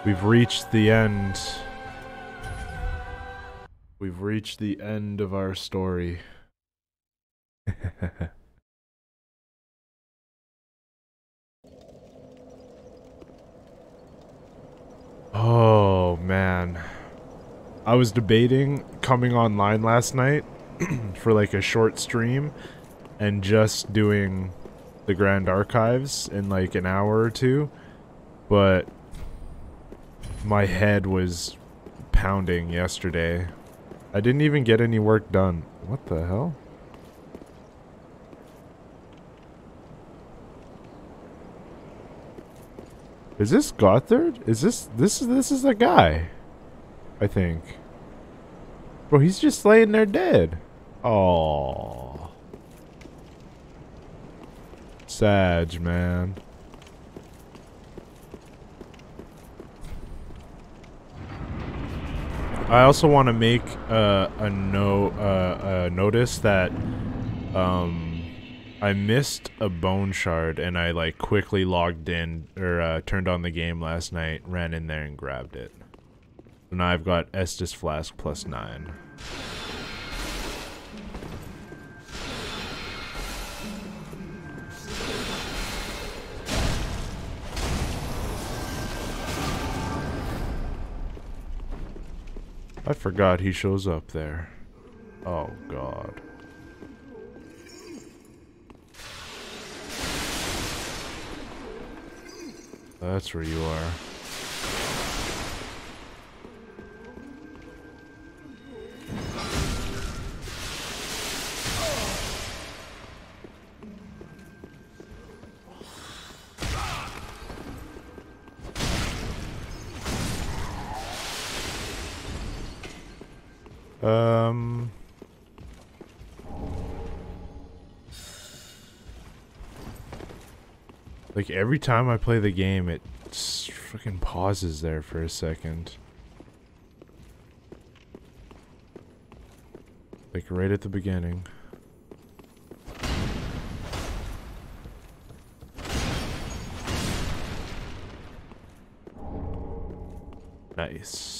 We've reached the end. We've reached the end of our story. Oh, man. I was debating coming online last night for like a short stream and just doing the Grand Archives in like an hour or two, but my head was pounding yesterday. I didn't even get any work done. What the hell? Is this Gothard? Is this is a guy? I think. Bro, he's just laying there dead. Oh, Sag, man. I also want to make a notice that I missed a bone shard and I like quickly logged in or turned on the game last night, ran in there and grabbed it. So now I've got Estus Flask plus 9. I forgot he shows up there. Oh god. That's where you are. Like every time I play the game, it freaking pauses there for a second. Like right at the beginning. Nice.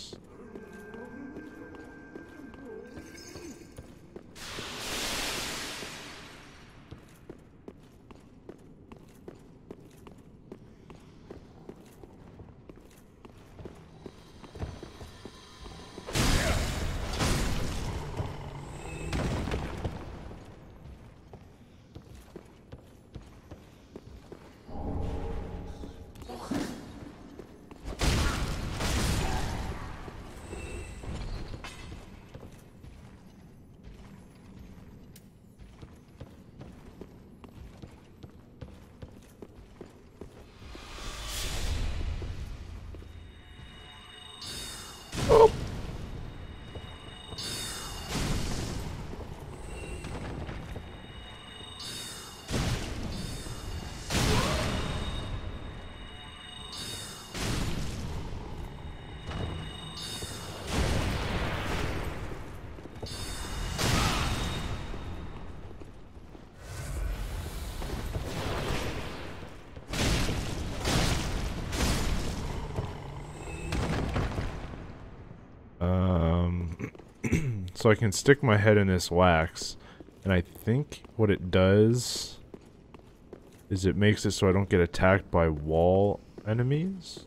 So I can stick my head in this wax, and I think what it does is it makes it so I don't get attacked by wall enemies.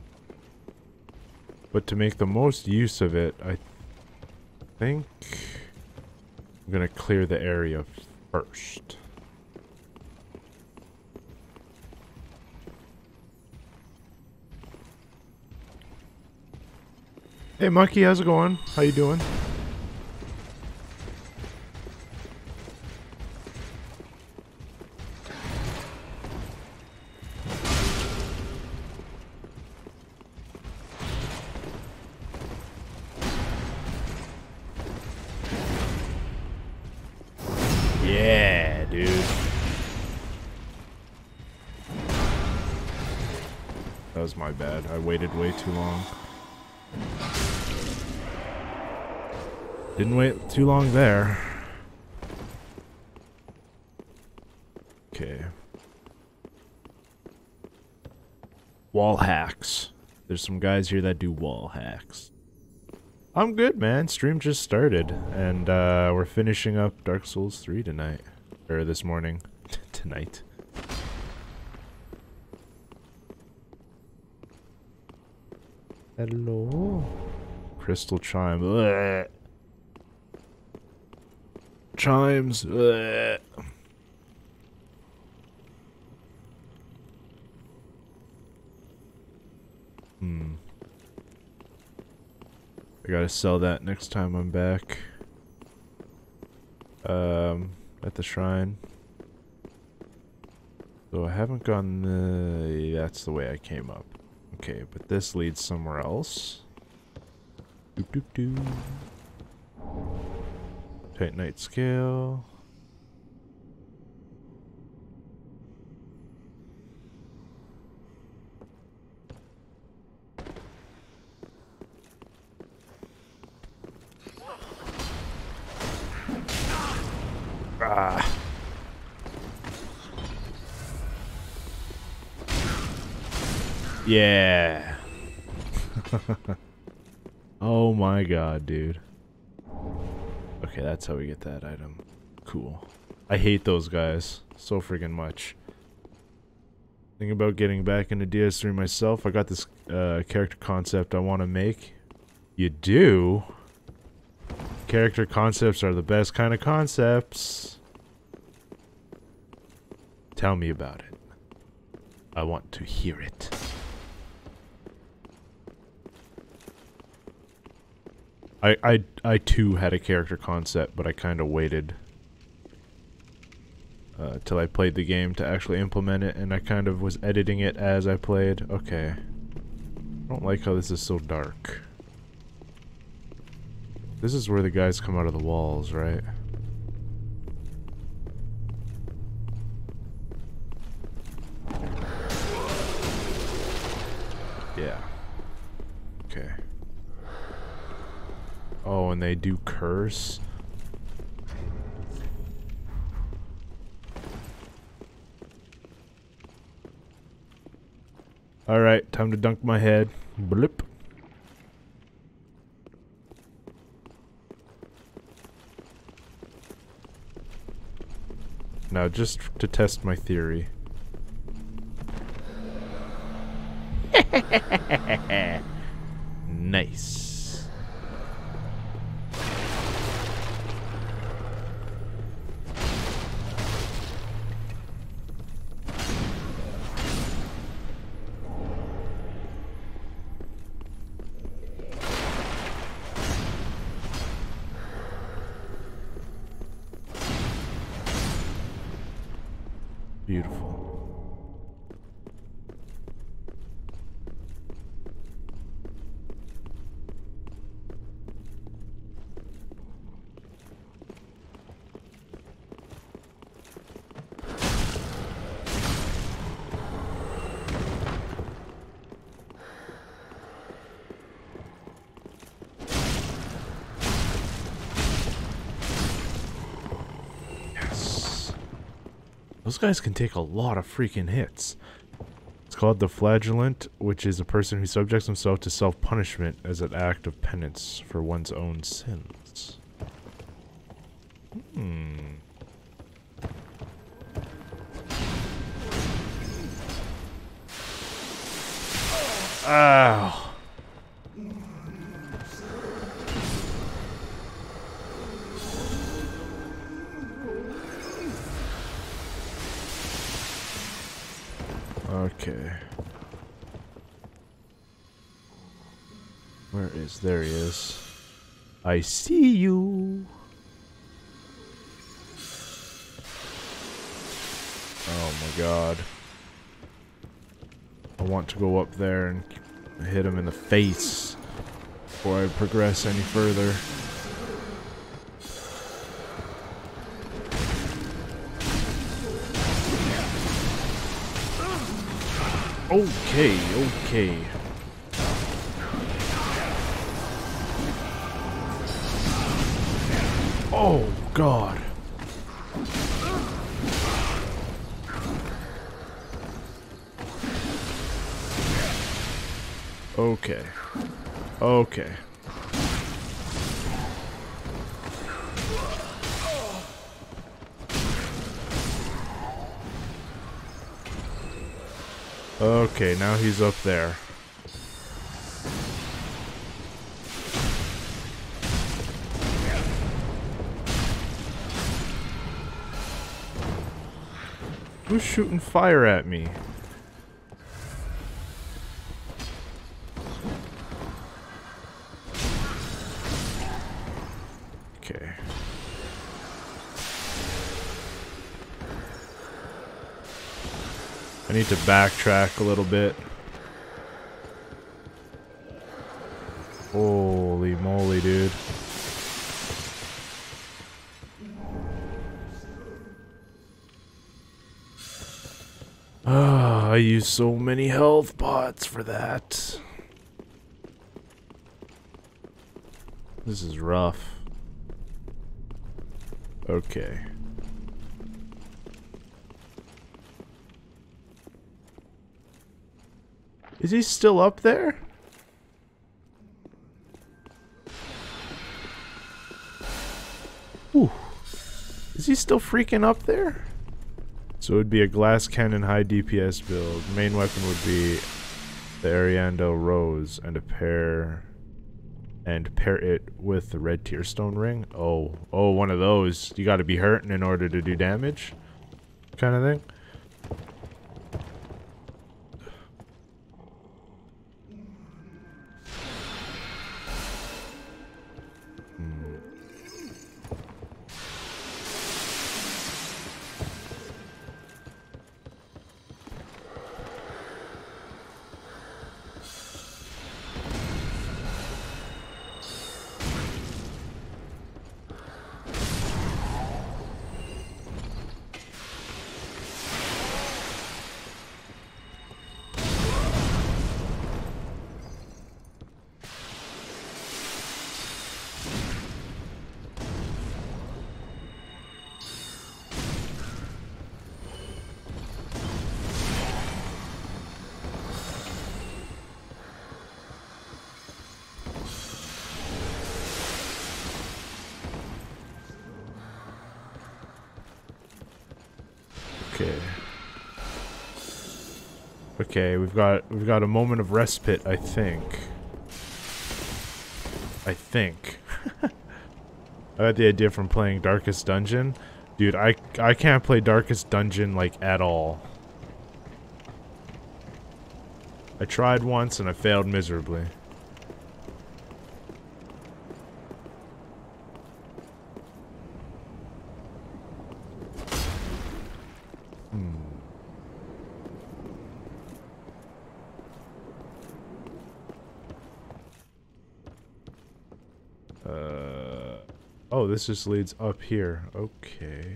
But to make the most use of it, I think I'm gonna clear the area first. Hey Monkey, how's it going? How you doing? Yeah, dude. That was my bad. I waited way too long. Didn't wait too long there. Okay. Wall hacks. There's some guys here that do wall hacks. I'm good, man. Stream just started, and we're finishing up Dark Souls 3 tonight. Or this morning. Tonight. Hello? Crystal chime. Blech. Chimes. Blech. I gotta sell that next time I'm back. At the shrine. So I haven't gone the... That's the way I came up. Okay, but this leads somewhere else. Doop doop doo. Titanite scale. Ah. Yeah. Oh my god, dude. Okay, that's how we get that item. Cool. I hate those guys so friggin' much. Thinking about getting back into DS3 myself. I got this character concept I want to make. You do? Character concepts are the best kind of concepts. Tell me about it. I want to hear it. I too had a character concept, but I kind of waited till I played the game to actually implement it, and I kind of was editing it as I played. Okay. I don't like how this is so dark. This is where the guys come out of the walls, right? Yeah. Okay. Oh, and they do curse? Alright, time to dunk my head. Blip. Now, just to test my theory. Nice. Beautiful. Those guys can take a lot of freaking hits. It's called the Flagellant, which is a person who subjects himself to self-punishment as an act of penance for one's own sins. Ow. Okay. Where is... There he is. I see you. Oh my god. I want to go up there and hit him in the face before I progress any further. Okay, okay. Oh, God. Okay. Okay. Okay, now he's up there. Who's shooting fire at me? Okay. I need to backtrack a little bit. Holy moly, dude. Ah, I use so many health pots for that. This is rough. Okay. Is he still up there? Ooh. Is he still freaking up there? So it would be a glass cannon high DPS build. Main weapon would be the Ariando Rose and pair it with the red tearstone ring. Oh, one of those. You gotta be hurting in order to do damage. Kind of thing. Okay. Okay, we've got a moment of respite, I think. I got the idea from playing Darkest Dungeon. Dude, I can't play Darkest Dungeon like at all. I tried once and I failed miserably. Oh, this just leads up here. Okay.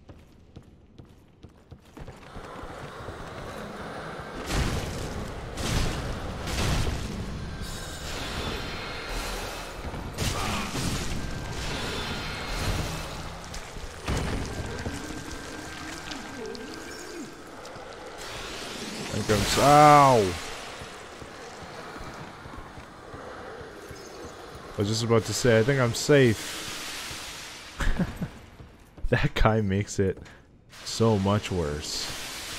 Ow! I was just about to say, I think I'm safe. That guy makes it so much worse.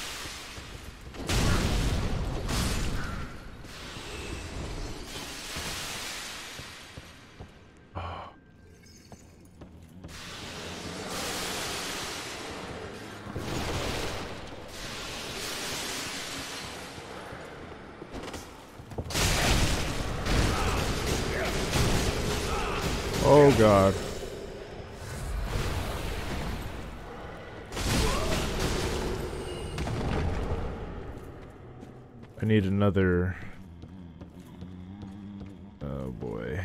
Oh god. I need another... Oh boy.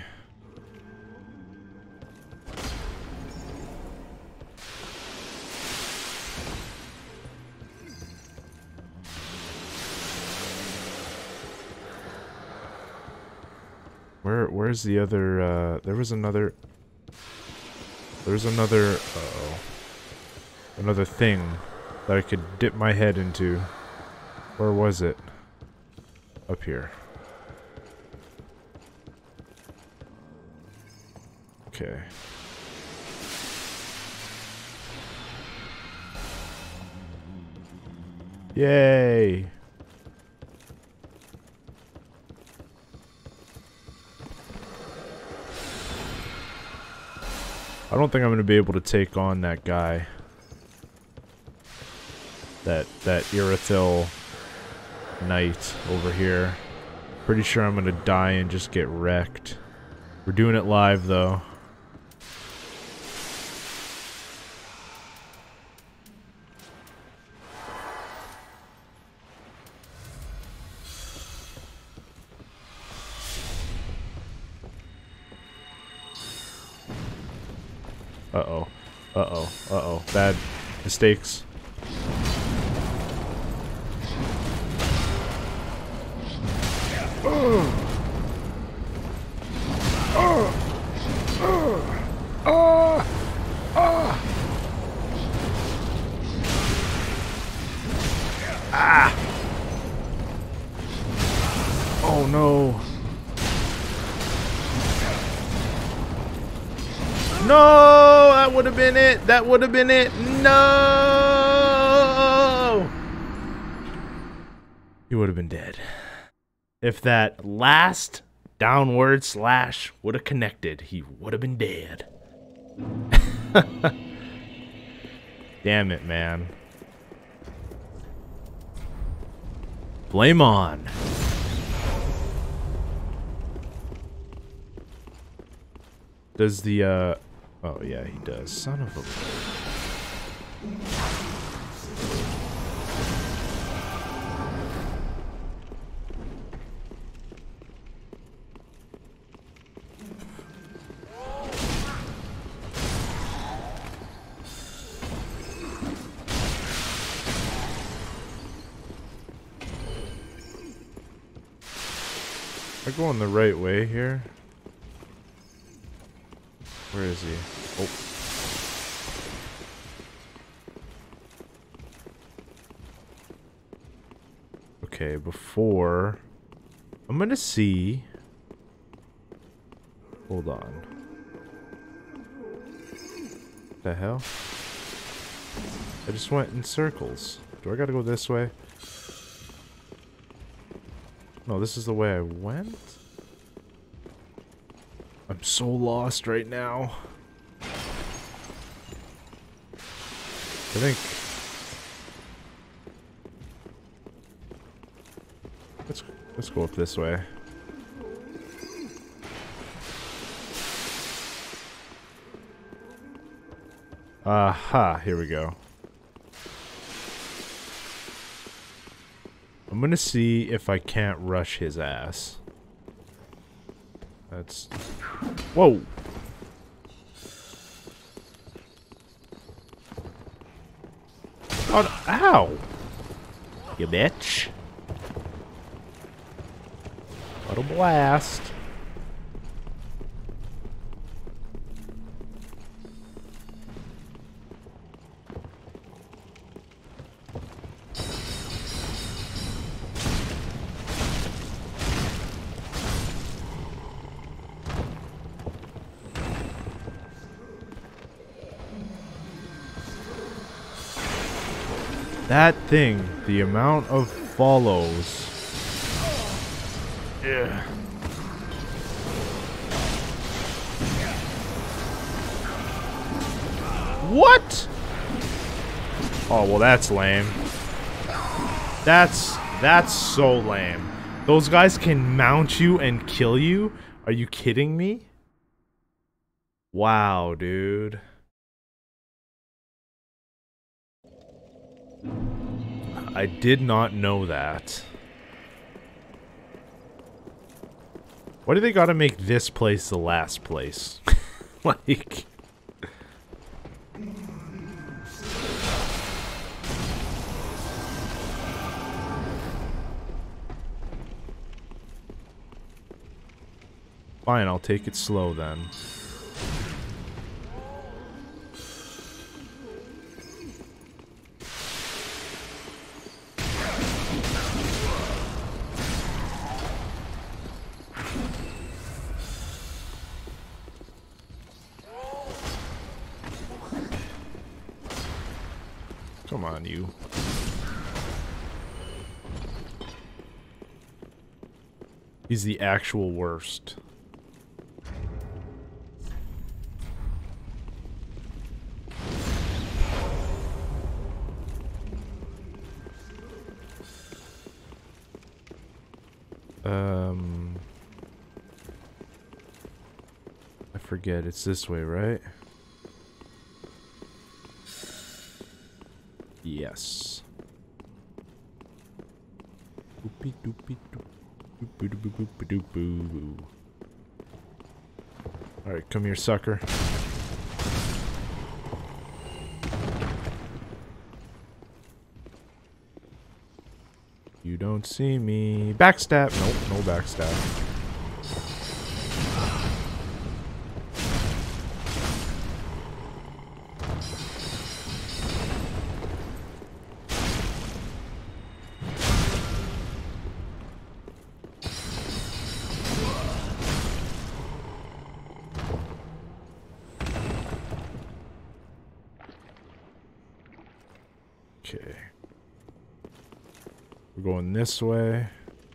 Where's the other, there was another... There's another, uh-oh. Another thing that I could dip my head into. Where was it? Up here. Okay. Yay! I don't think I'm gonna be able to take on that guy. That Irithil knight over here. Pretty sure I'm gonna die and just get wrecked. We're doing it live though. Uh-oh. Uh-oh. Uh-oh. Bad mistakes. Ah! Oh no. No! That would have been it! That would have been it! No! He would have been dead. If that last downward slash would have connected, he would have been dead. Damn it, man. Blame on. Does the, oh yeah, he does. Son of a... Am I going the right way here? Where is he? Oh. Okay, before... I'm gonna see... Hold on. What the hell? I just went in circles. Do I gotta go this way? No, this is the way I went? I'm so lost right now. I think... Let's go up this way. Aha, here we go. I'm gonna see if I can't rush his ass. That's... Whoa! Oh, ow! You bitch. What a blast. That thing, the amount of follows. Yeah. What? Oh, well, that's lame. That's so lame. Those guys can mount you and kill you? Are you kidding me? Wow, dude. I did not know that. Why do they gotta make this place the last place? Like... Fine, I'll take it slow then. Come on, you. He's the actual worst. I forget. It's this way, right? Yes. Boopy doopy doop. Boop boop boop boop doop boo. Alright, come here, sucker. You don't see me. Backstab. Nope, no backstab. Okay. We're going this way.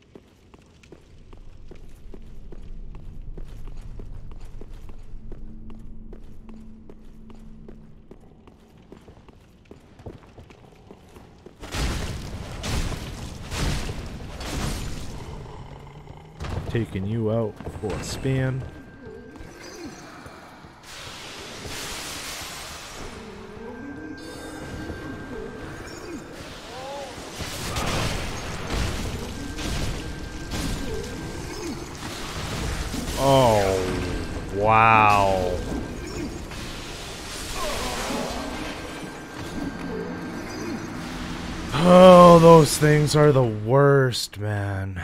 Taking you out for a spin. Oh, wow. Oh, those things are the worst, man.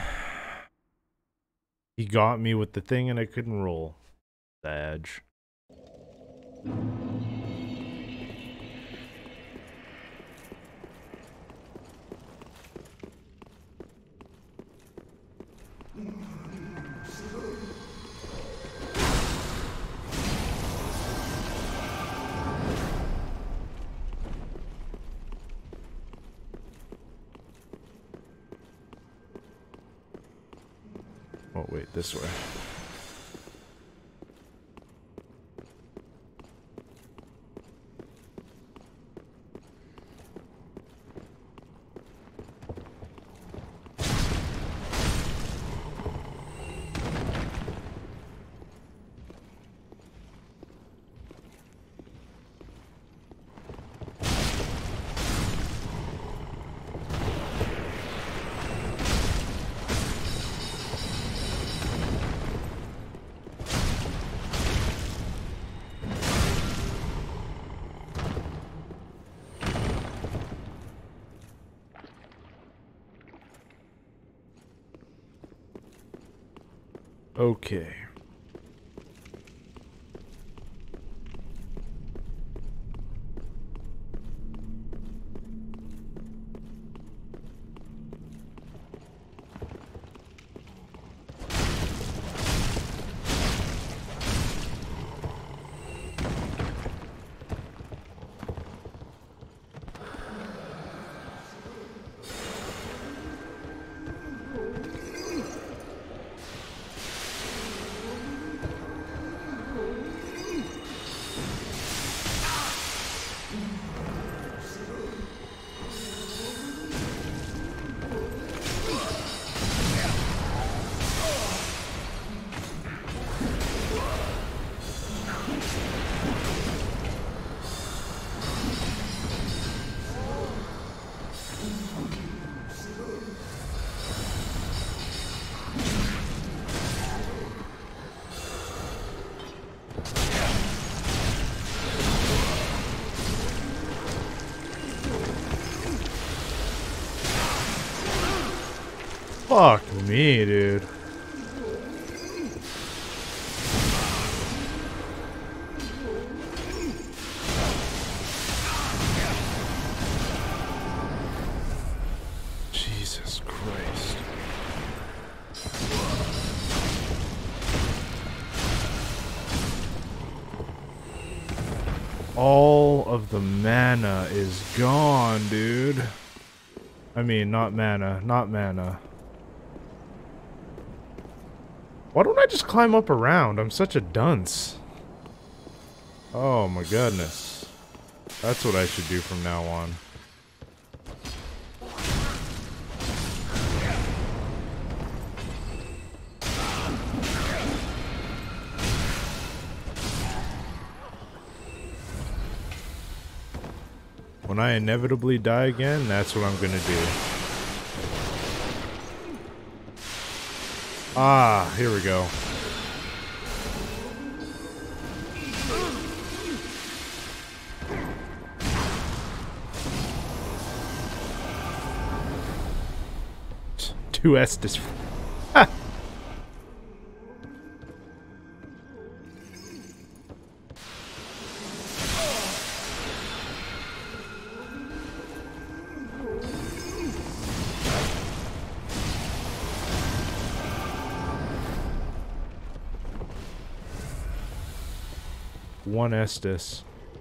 He got me with the thing and I couldn't roll. Badge. Oh, wait, this way. Okay. Fuck me, dude. Jesus Christ. All of the mana is gone, dude. I mean, not mana, not mana. Why don't I just climb up around? I'm such a dunce. Oh my goodness. That's what I should do from now on. When I inevitably die again, that's what I'm gonna do. Ah, here we go. Two Estus. Ha! One Estus.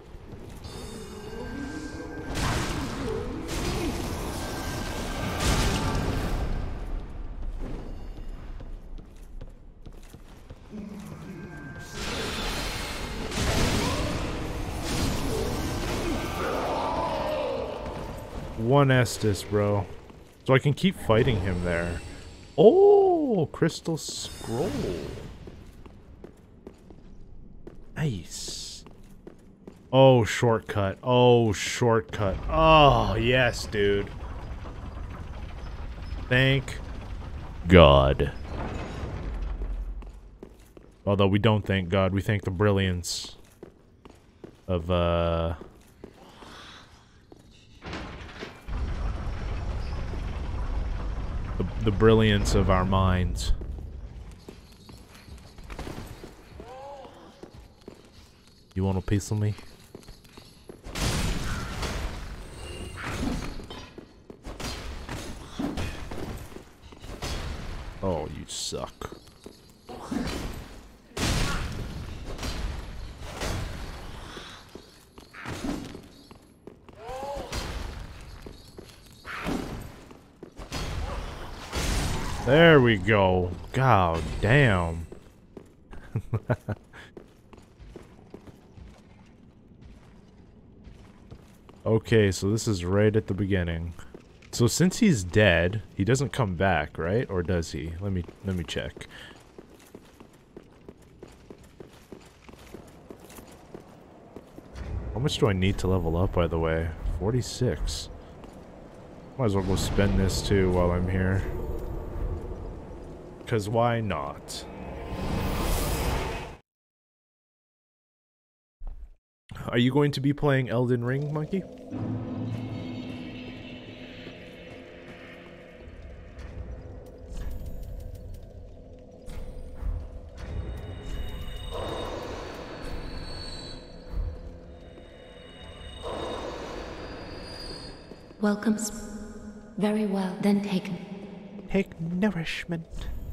One Estus, bro. So I can keep fighting him there. Oh, Crystal Scroll. Nice. Oh, shortcut. Oh, shortcut. Oh, yes, dude. Thank God. Although we don't thank God, we thank the brilliance of, the brilliance of our minds. You want a piece of me? Oh, you suck. There we go. God damn. Okay, so this is right at the beginning. So since he's dead, he doesn't come back, right? Or does he? Let me check. How much do I need to level up, by the way? 46. Might as well go spend this too while I'm here. 'Cause why not? Are you going to be playing Elden Ring, Monkey? Welcome. Very well, then take nourishment.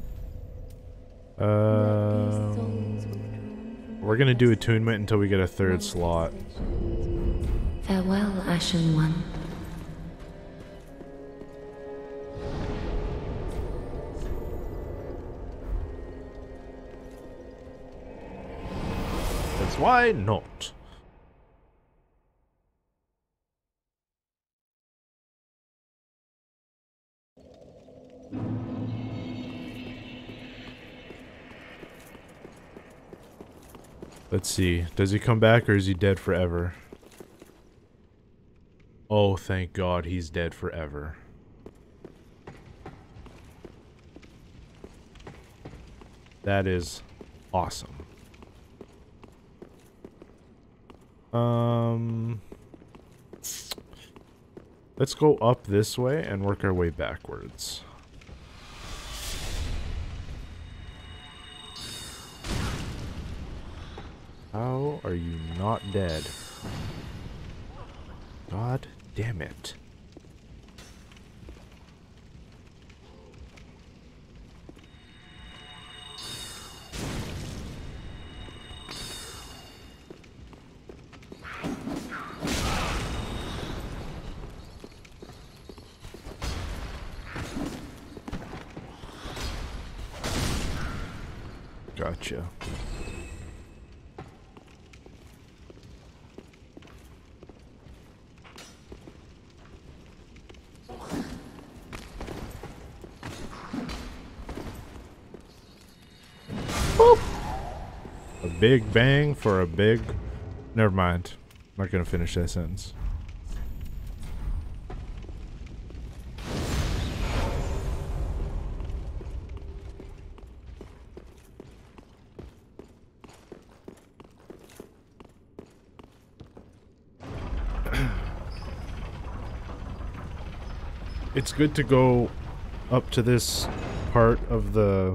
We're gonna do attunement until we get a third slot. Farewell, Ashen One. That's why not. Let's see. Does he come back or is he dead forever? Oh, thank God he's dead forever. That is awesome. Let's go up this way and work our way backwards. How are you not dead? God damn it. Gotcha. Boop. A big bang for a big... Never mind. I'm not gonna finish that sentence. It's good to go up to this part of the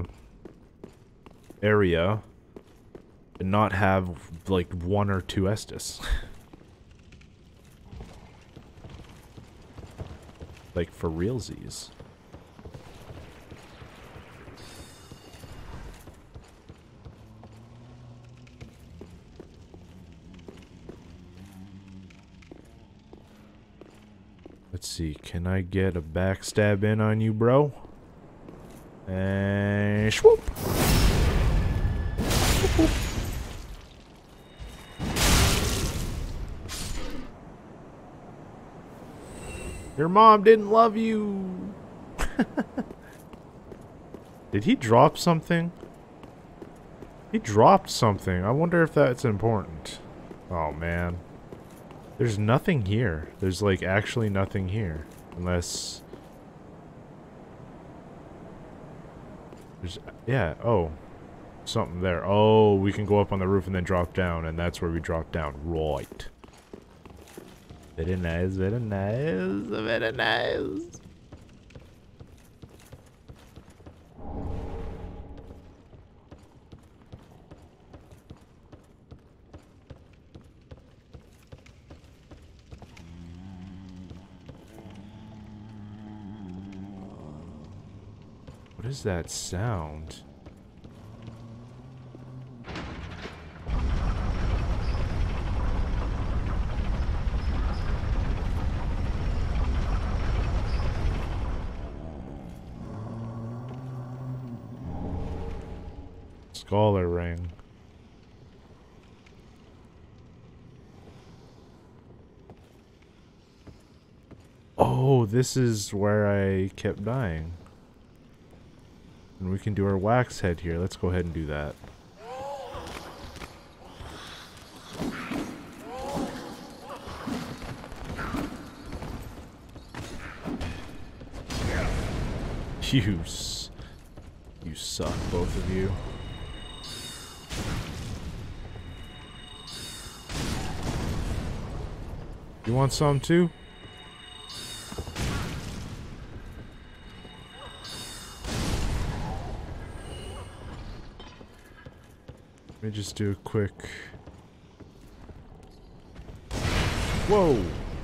area and not have like 1 or 2 Estus. Like for realsies. Let's see, can I get a backstab in on you, bro? And swoop! Swoop. Your mom didn't love you! Did he drop something? He dropped something. I wonder if that's important. Oh, man. There's nothing here. There's, like, actually nothing here. Unless... There's... Yeah, oh. Something there. Oh, we can go up on the roof and then drop down, and that's where we drop down. Right. Very nice, very nice, very nice. What is that sound? Scholar ring. Oh, this is where I kept dying. And we can do our wax head here. Let's go ahead and do that. You suck, both of you. You want some too? Let me just do a quick... Whoa!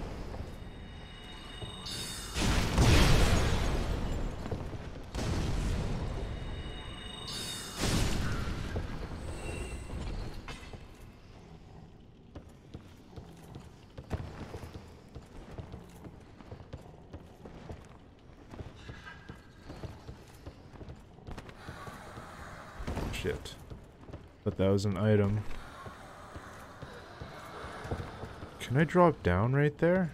Shit. But that was an item. Can I drop down right there?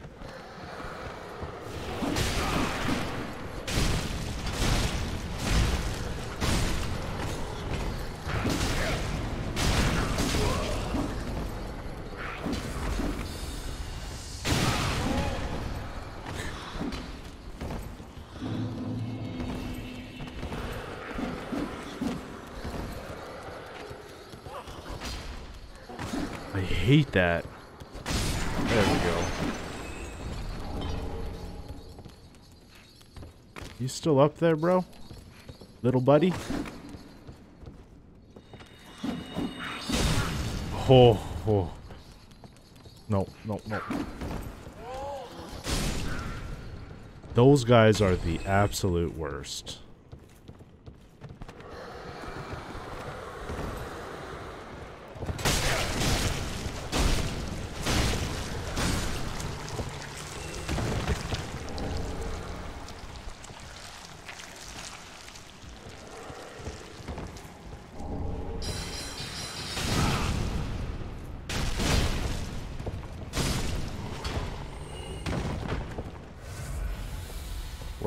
I hate that. There we go. You still up there, bro? Little buddy? Oh, oh. No, no, no. Those guys are the absolute worst.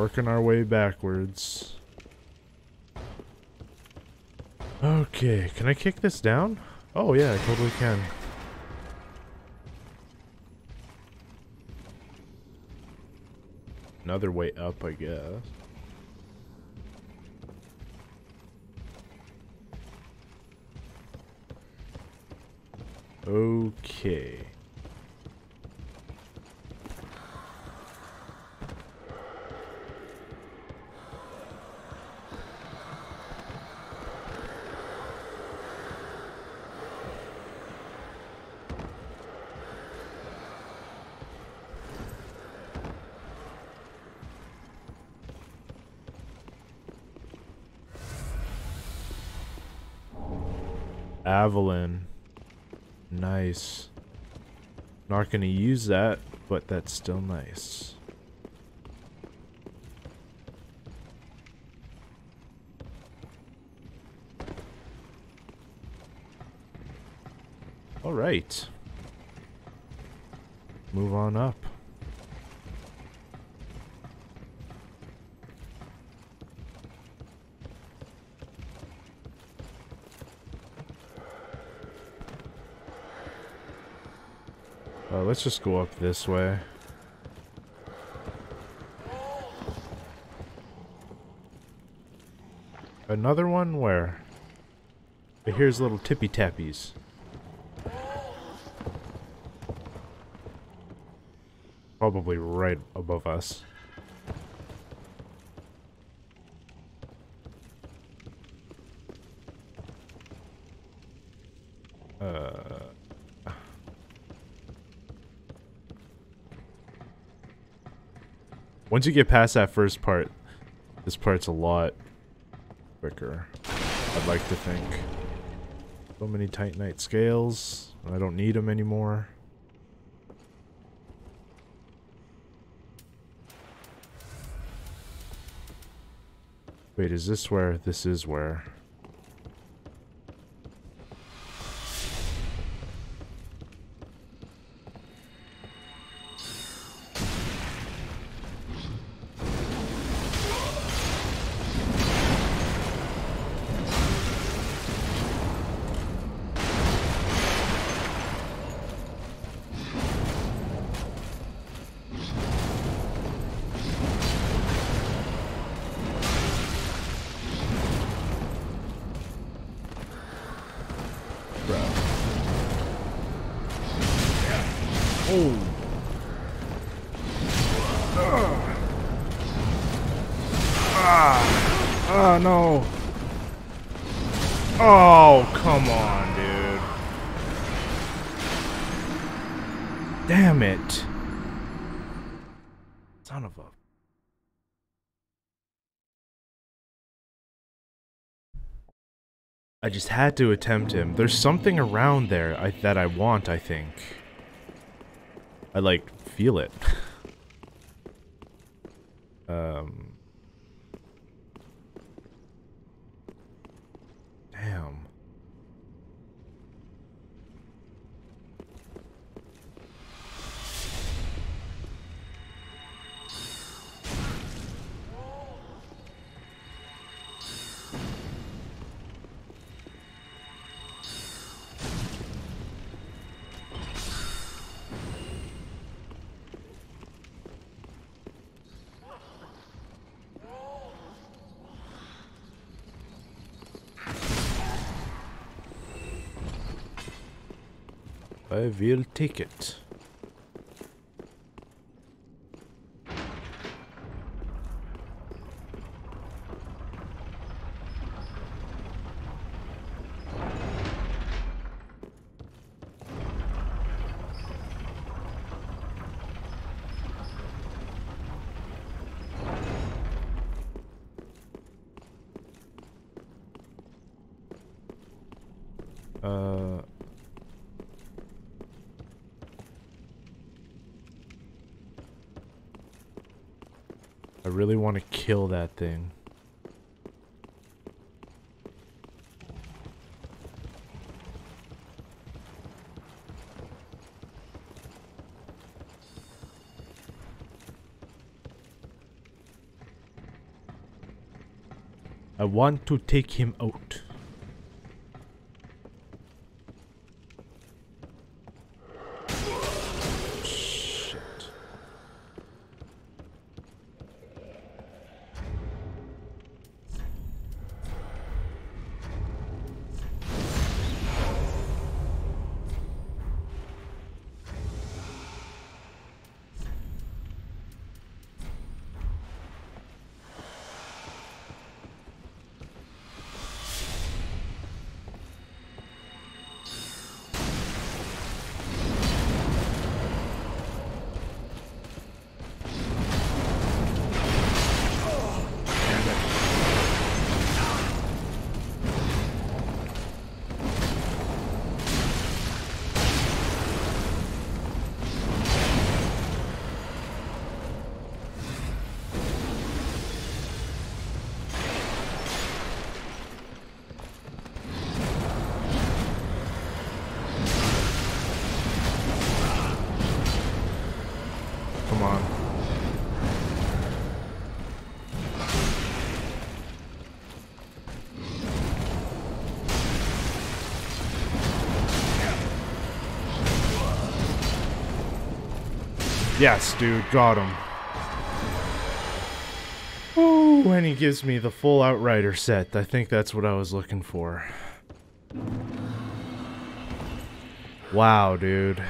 Working our way backwards. Okay, can I kick this down? Oh yeah, I totally can. Another way up, I guess. Okay. Avalon. Nice. Not gonna use that, but that's still nice. Alright. Move on up. Let's just go up this way. Another one? Where? Here's little tippy tappies. Probably right above us. Once you get past that first part, this part's a lot quicker, I'd like to think. So many Titanite scales. I don't need them anymore. Wait, is this where? This is where. Oh no. Oh, come on, dude. Damn it. Son of a... I just had to attempt him. There's something around there that I want, I think. I, like, feel it. Damn. I will take it. I really want to kill that thing. I want to take him out. Come on. Yes, dude, got him. Ooh, and he gives me the full Outrider set. I think that's what I was looking for. Wow, dude.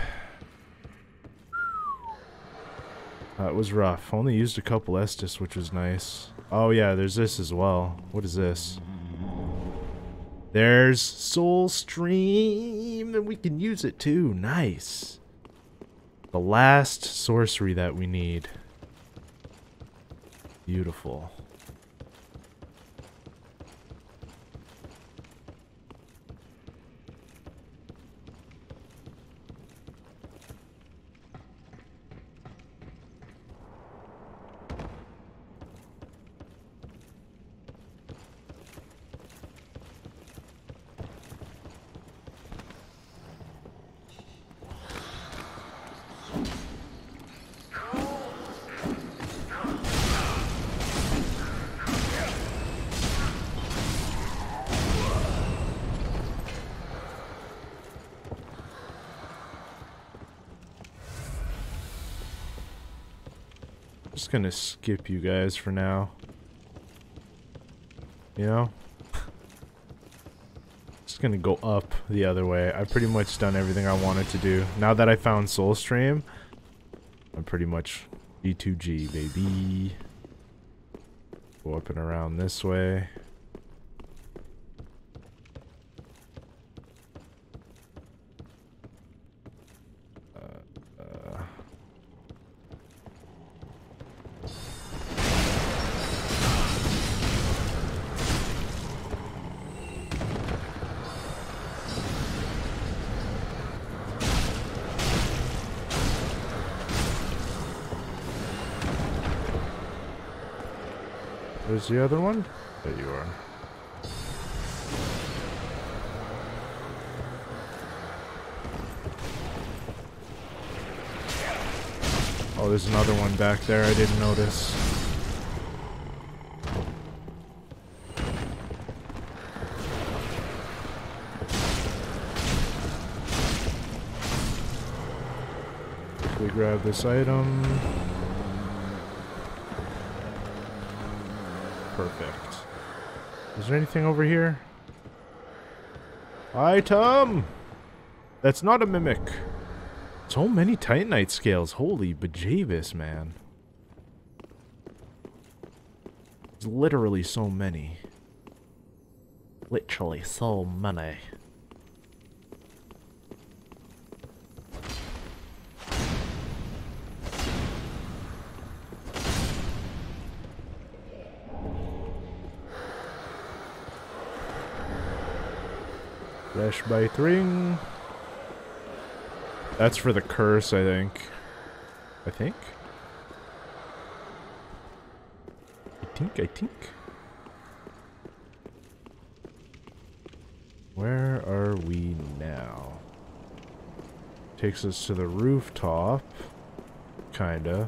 That was rough. Only used a couple Estus, which was nice. Oh yeah, there's this as well. What is this? There's Soul Stream, and we can use it too. Nice. The last sorcery that we need. Beautiful. Just gonna skip you guys for now. You know? Just gonna go up the other way. I've pretty much done everything I wanted to do. Now that I found Soulstream, I'm pretty much D2G, baby. Go up and around this way. Where's the other one? There you are. Oh, there's another one back there I didn't notice. Quickly grab this item. Perfect. Is there anything over here? Item! That's not a mimic. So many Titanite scales. Holy bejeebus, man. There's literally so many. Literally so many. Flashbite ring. That's for the curse, I think. I think. Where are we now? Takes us to the rooftop. Kinda.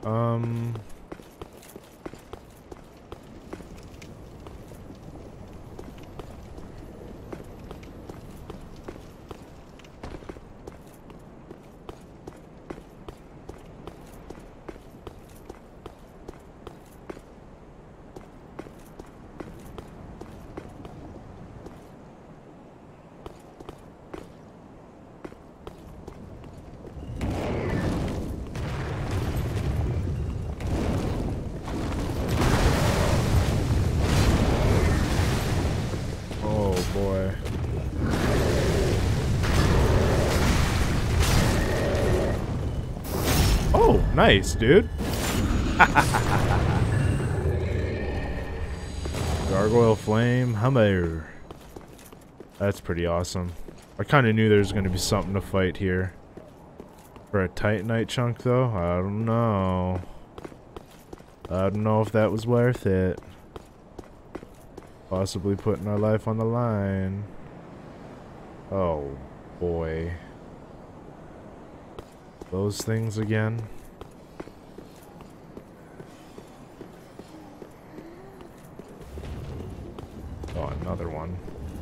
boy. Oh, nice, dude. Gargoyle Flame Hummer. That's pretty awesome. I kind of knew there was going to be something to fight here. For a Titanite chunk, though? I don't know. I don't know if that was worth it. Possibly putting our life on the line. Oh, boy. Those things again? Oh, another one.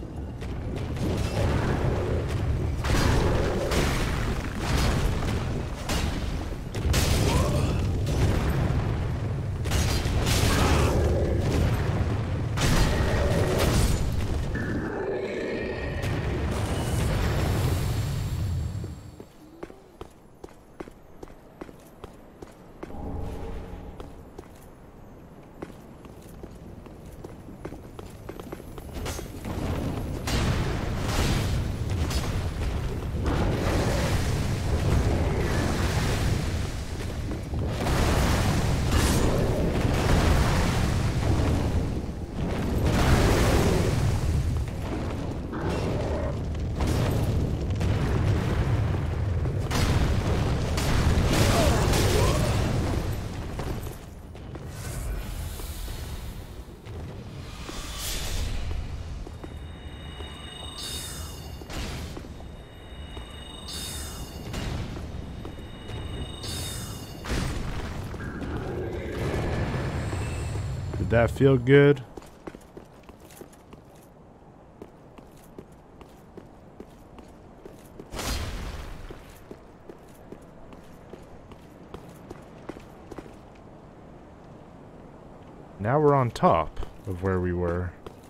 Did that feel good? Now we're on top of where we were.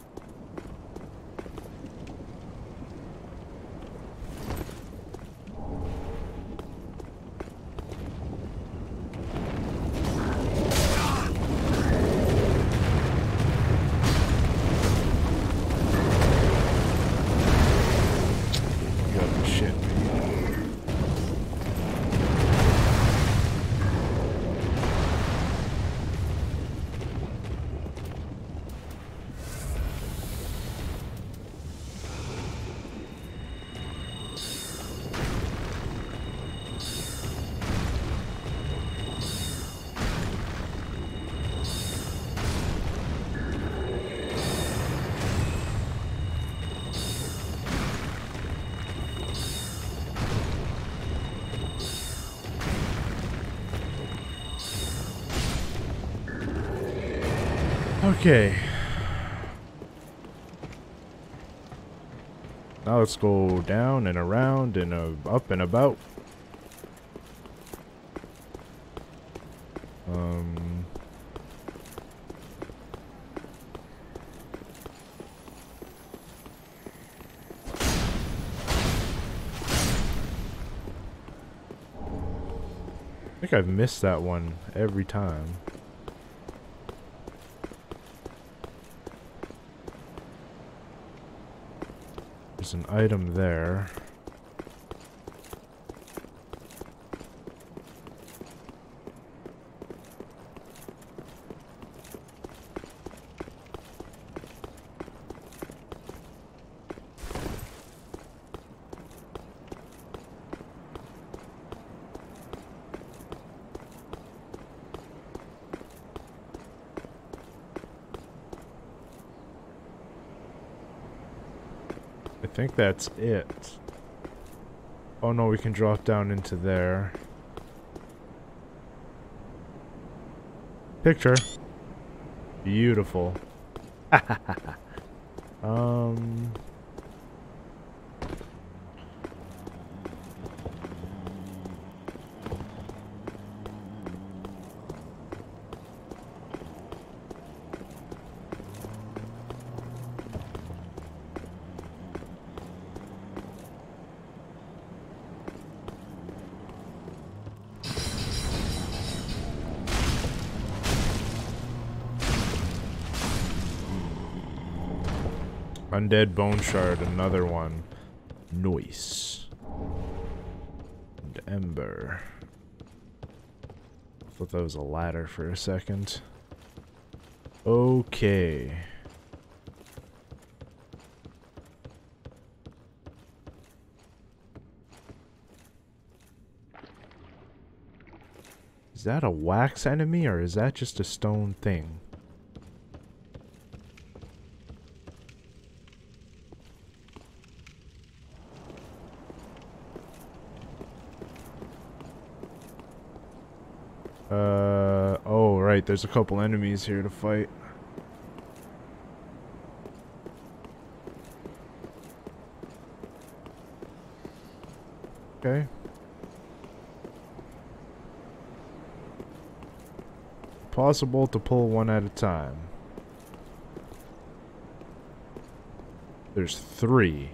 Okay. Now let's go down and around and up and about. I think I've missed that one every time. There's an item there. I think that's it. Oh no, we can drop down into there. Picture. Beautiful. Undead bone shard, another one. Noise. And ember. I thought that was a ladder for a second. Okay. Is that a wax enemy or is that just a stone thing? Oh, right, there's a couple enemies here to fight. Okay. Possible to pull one at a time. There's 3.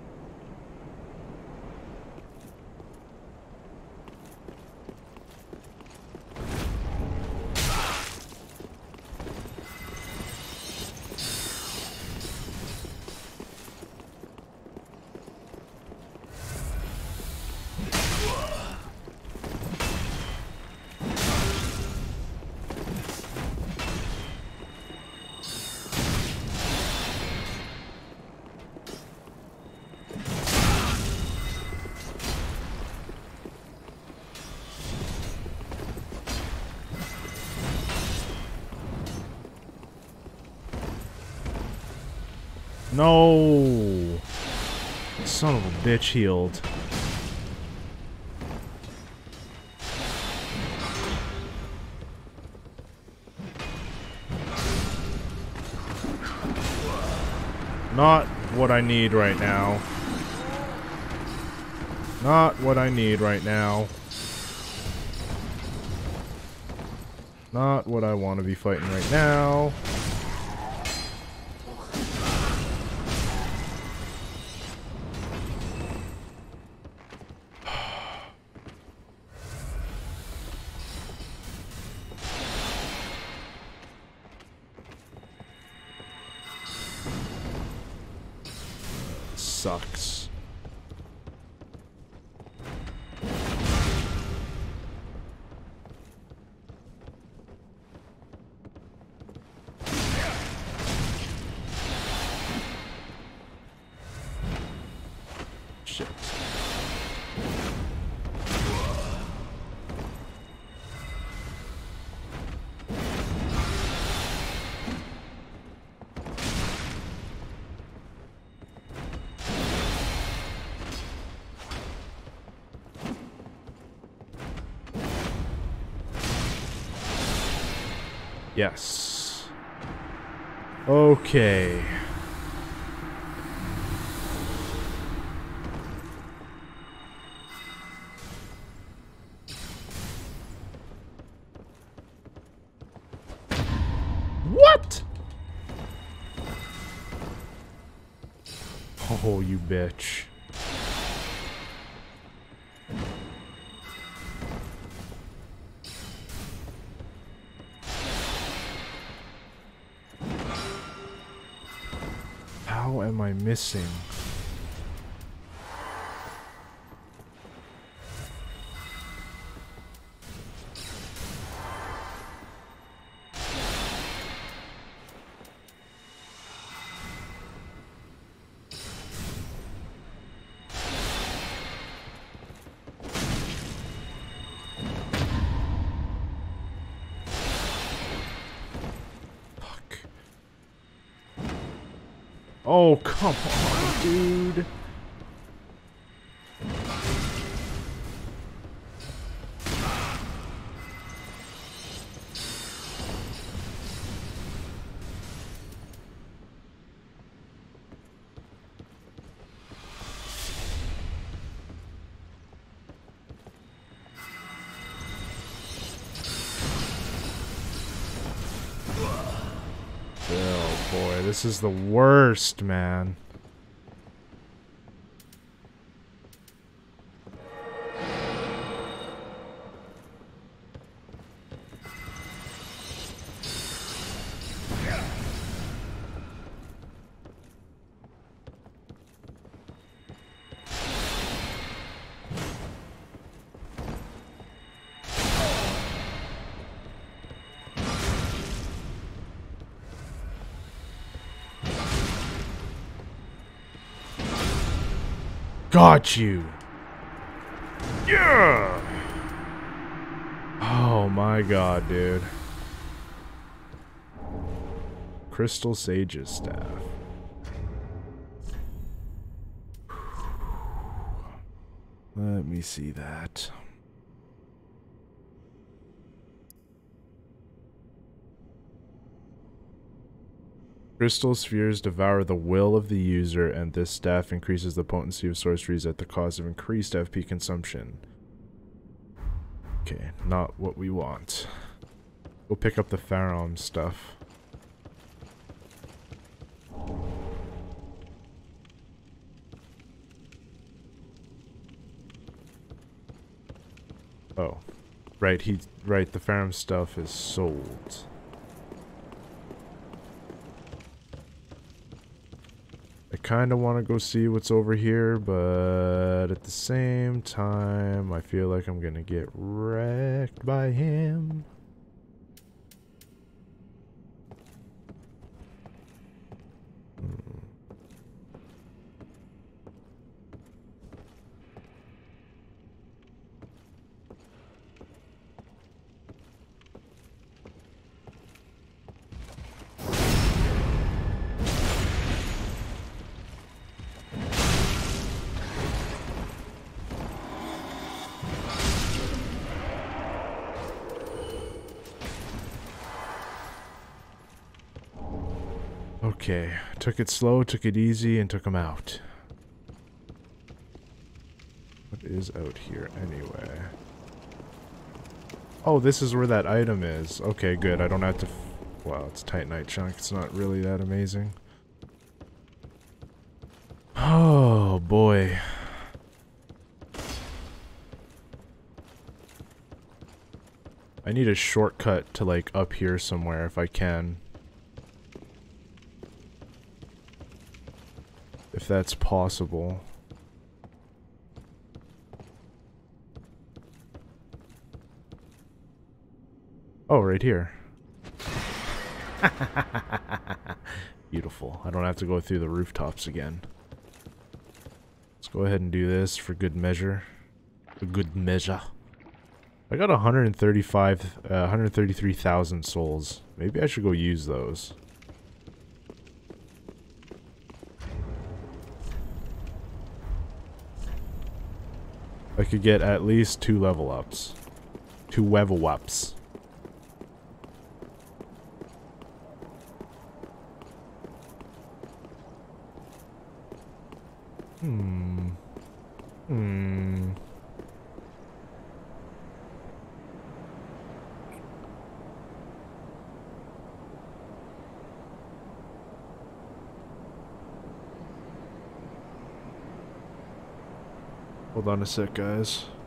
No! Son of a bitch healed. Not what I need right now. Not what I need right now. Not what I want to be fighting right now. Sucks. Shit. Yes. Okay. What? Oh, you bitch. How am I missing? Oh, come on, dude. this is the worst, man. Got you. Yeah. Oh my god, dude. Crystal Sage's staff. Let me see that. Crystal spheres devour the will of the user, and this staff increases the potency of sorceries at the cost of increased FP consumption. Okay, not what we want. We'll pick up the Farom stuff. Oh, right, the Farom stuff is sold. I kind of want to go see what's over here, but at the same time, I feel like I'm going to get wrecked by him. Okay, took it slow, took it easy, and took him out. What is out here anyway? Oh, this is where that item is. Okay, good. I don't have to... Wow, it's Titanite chunk. It's not really that amazing. Oh, boy. I need a shortcut to, like, up here somewhere if I can. If that's possible. Oh, right here. Beautiful. I don't have to go through the rooftops again. Let's go ahead and do this for good measure. For good measure. I got 133,000 souls. Maybe I should go use those. I could get at least 2 level ups. 2 level ups. Hold on a sec, guys.